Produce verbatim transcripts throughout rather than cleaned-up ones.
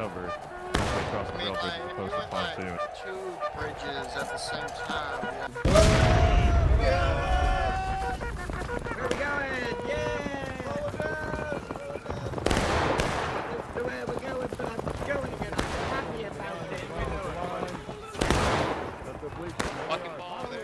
cover across the rail bridge as opposed to pontoon. Two bridges at the same time. Yeah. Where are we going? Yeah! That's the way we're going, but I'm going again. I'm happy about it. Fucking ball there.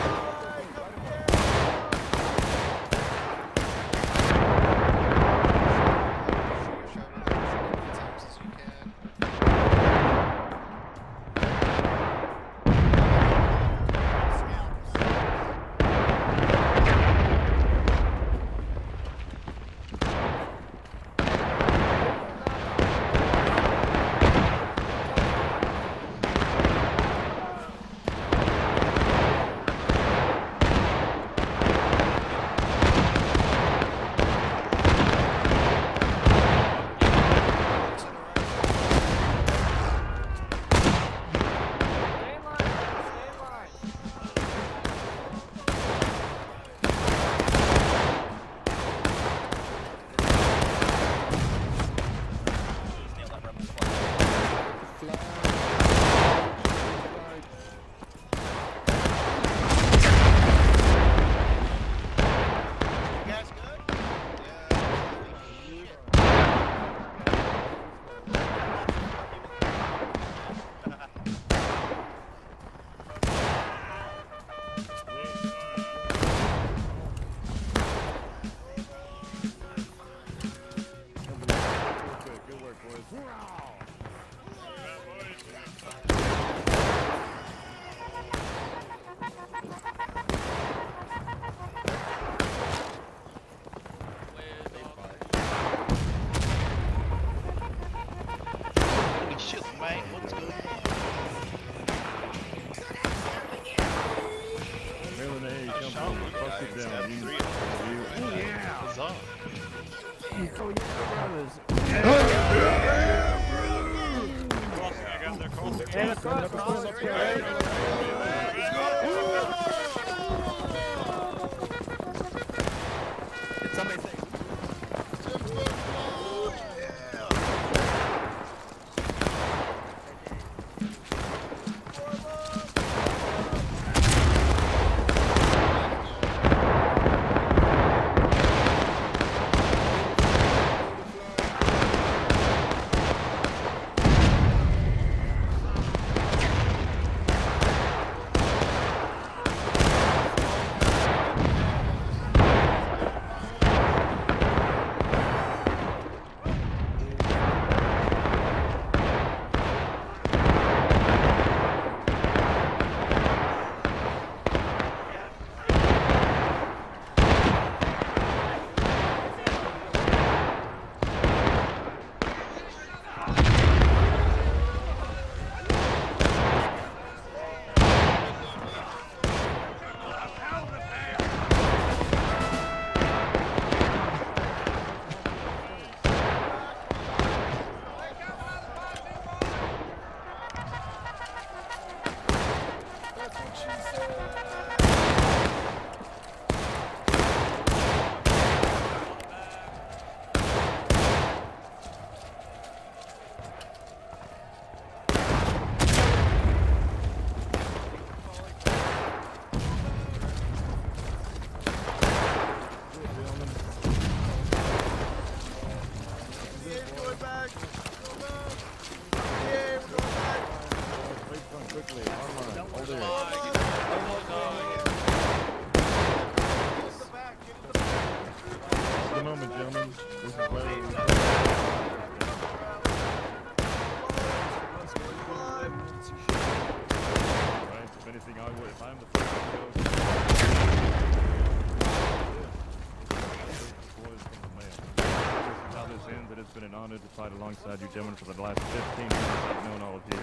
To fight alongside you gentlemen for the last fifteen years. I've known all of you.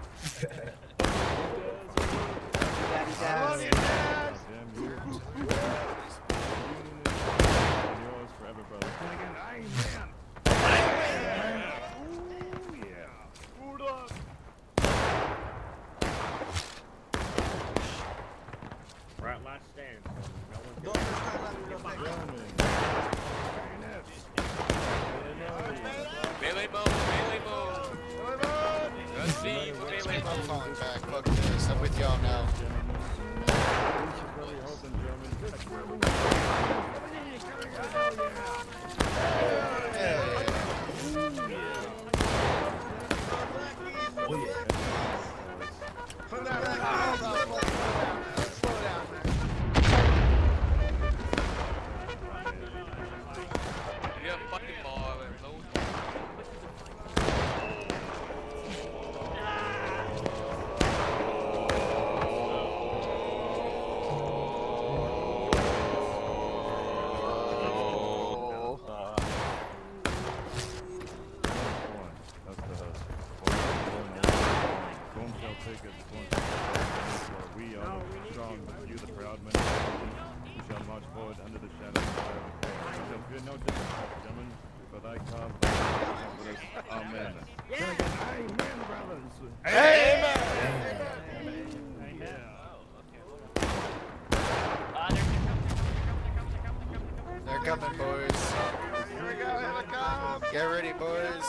Daddy, daddy. Damn you. Yours forever, brother. Amen. Ooh, yeah. Hold on. Right last stand. No Melee mode, melee mode. no disrespect, gentlemen, but I cause amen. Yeah. Amen, brothers. Amen. They're coming, boys. Here we go, here we come. Get ready, boys.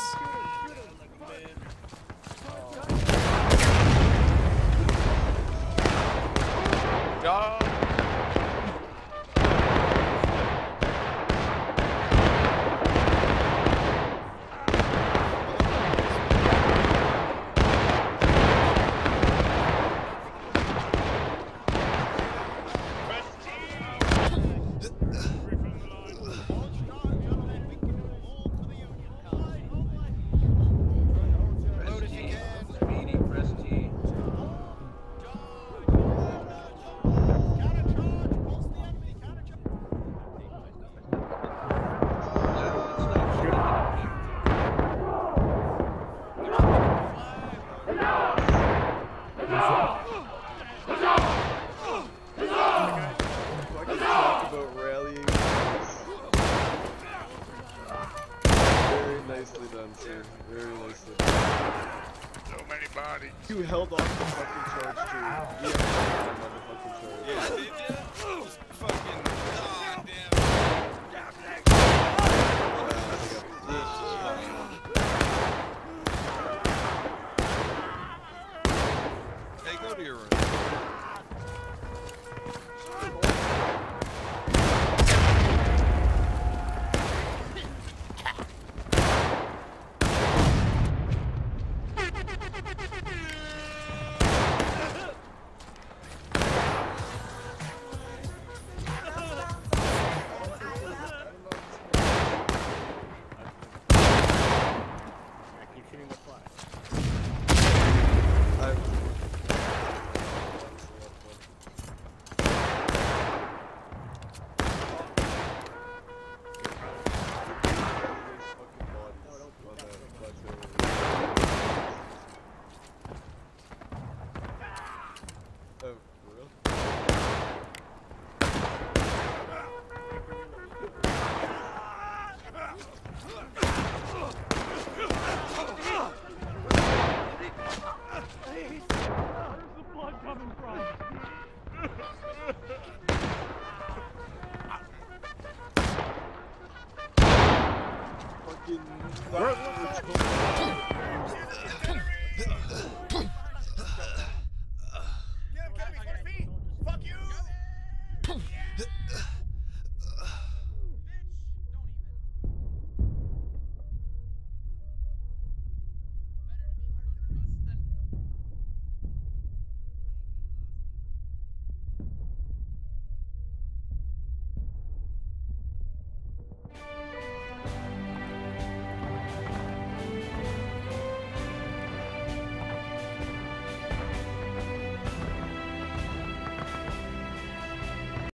Go. Nicely done, sir. Very nicely done. So many bodies. You held off the fucking charge, too. You held off the fucking charge. Yeah, did you? Fucking. Ah, damn. Hey, go to your room. Fucking...